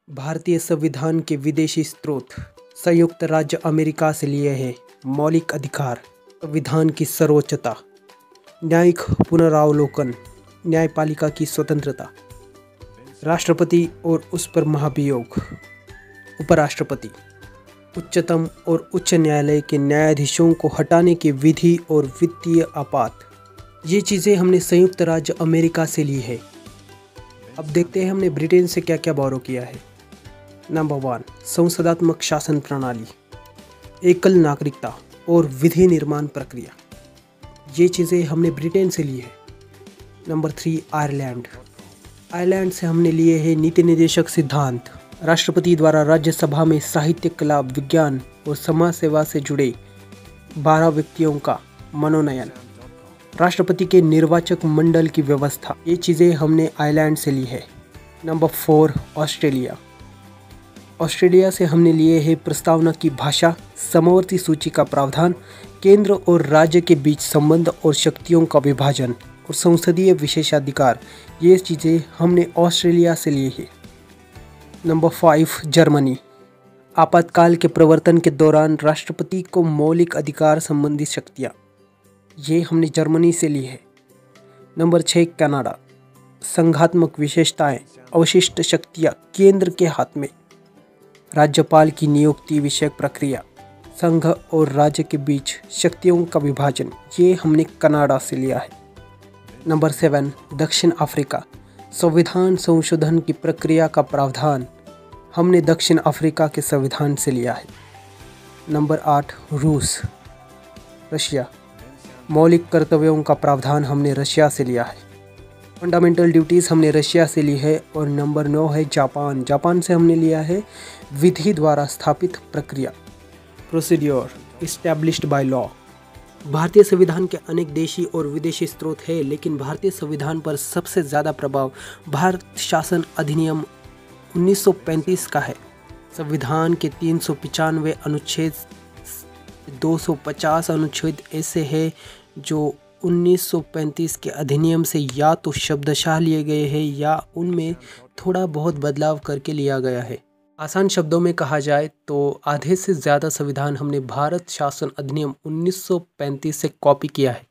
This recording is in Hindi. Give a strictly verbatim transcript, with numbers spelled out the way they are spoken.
भारतीय संविधान के विदेशी स्रोत संयुक्त राज्य अमेरिका से लिए हैं। मौलिक अधिकार, संविधान की सर्वोच्चता, न्यायिक पुनरावलोकन, न्यायपालिका की स्वतंत्रता, राष्ट्रपति और उस पर महाभियोग, उपराष्ट्रपति, उच्चतम और उच्च न्यायालय के न्यायाधीशों को हटाने की विधि और वित्तीय आपात। ये चीज़ें हमने संयुक्त राज्य अमेरिका से ली है। अब देखते हैं हमने ब्रिटेन से क्या क्या बोरो किया है। नंबर वन, संसदात्मक शासन प्रणाली, एकल नागरिकता और विधि निर्माण प्रक्रिया। ये चीज़ें हमने ब्रिटेन से ली है। Number three, Ireland. आयरलैंड से हमने लिए हैं नीति निर्देशक सिद्धांत, राष्ट्रपति द्वारा राज्यसभा में साहित्य, कला, विज्ञान और समाज सेवा से जुड़े बारह व्यक्तियों का मनोनयन, राष्ट्रपति के निर्वाचक मंडल की व्यवस्था। ये चीज़ें हमने आयरलैंड से ली है। Number four, Australia. ऑस्ट्रेलिया से हमने लिए हैं प्रस्तावना की भाषा, समवर्ती सूची का प्रावधान, केंद्र और राज्य के बीच संबंध और शक्तियों का विभाजन और संसदीय विशेषाधिकार। ये चीज़ें हमने ऑस्ट्रेलिया से ली है। Number five, Germany. आपातकाल के प्रवर्तन के दौरान राष्ट्रपति को मौलिक अधिकार संबंधी शक्तियाँ। ये हमने जर्मनी से ली है। नंबर छः, कनाडा। संघात्मक विशेषताएं, अवशिष्ट शक्तियाँ केंद्र के हाथ में, राज्यपाल की नियुक्ति विषयक प्रक्रिया, संघ और राज्य के बीच शक्तियों का विभाजन। ये हमने कनाडा से लिया है। नंबर सेवन, दक्षिण अफ्रीका। संविधान संशोधन की प्रक्रिया का प्रावधान हमने दक्षिण अफ्रीका के संविधान से लिया है। नंबर आठ, रूस। रशिया। मौलिक कर्तव्यों का प्रावधान हमने रशिया से लिया है। फंडामेंटल ड्यूटीज़ हमने रशिया से ली है। और नंबर नौ है, जापान। जापान से हमने लिया है विधि द्वारा स्थापित प्रक्रिया, प्रोसीड्योर इस्टेब्लिश्ड बाय लॉ। भारतीय संविधान के अनेक देशी और विदेशी स्रोत हैं, लेकिन भारतीय संविधान पर सबसे ज़्यादा प्रभाव भारत शासन अधिनियम उन्नीस सौ पैंतीस का है। संविधान के तीन सौ पचानवे अनुच्छेद, दो सौ पचास अनुच्छेद ऐसे हैं जो उन्नीस सौ पैंतीस के अधिनियम से या तो शब्दशः लिए गए हैं या उनमें थोड़ा बहुत बदलाव करके लिया गया है। आसान शब्दों में कहा जाए तो आधे से ज़्यादा संविधान हमने भारत शासन अधिनियम उन्नीस सौ पैंतीस से कॉपी किया है।